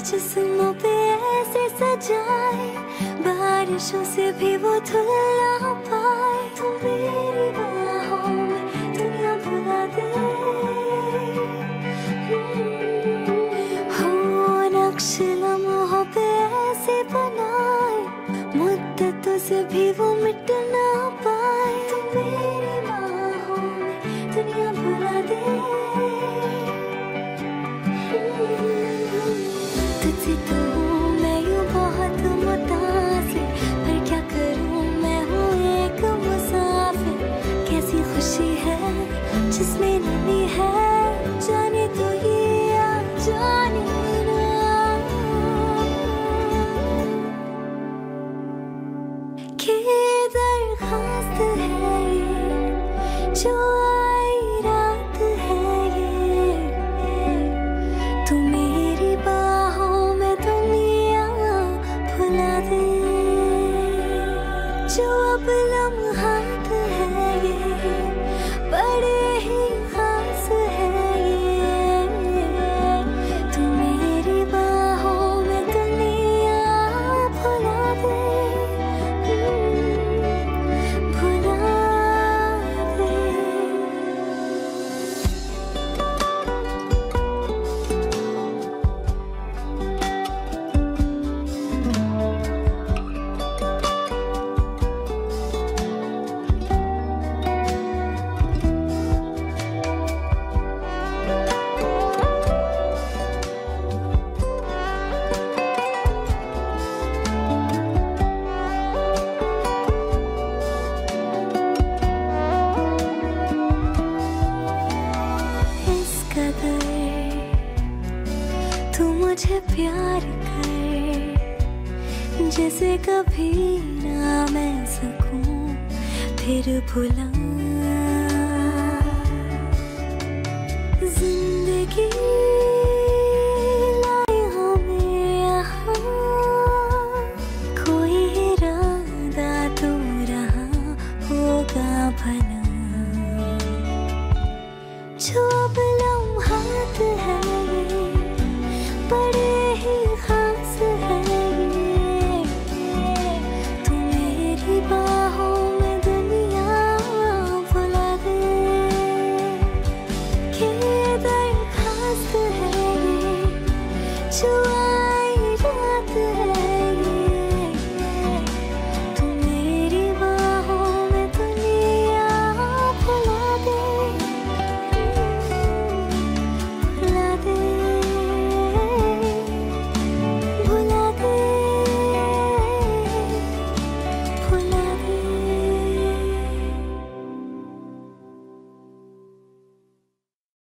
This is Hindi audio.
जिस्मों पे ऐसे सजाए, बारिशों से भी वो धुल ना पाए। तू मेरी बाहों में दुनिया भुला दे, हो नक्श लम्हों पे ऐसे बनाए, मुद्दतों से भी वो मिट ना पाए। तू मेरी बाहों में दुनिया भुला दे। तुझसे तो हूँ मैं यूँ बहुत मुतासिर, पर क्या करूँ मैं हूँ एक मुसाफिर। कैसी खुशी है जिसमें नमी है, जाने तो ये या जाने ना। कि दरख्वास्त है ये जो आई रात है ये, तू मेरी बाहों में दुनिया भुला दे। जो अब लम्हात है ये बड़े ही खास है ये, तू मेरी बाहों में दुनिया भुला दे, भुला दे। इस कदर तू मुझे प्यार कर, जिसे कभी ना मैं सकूं फिर भुला। जिंदगी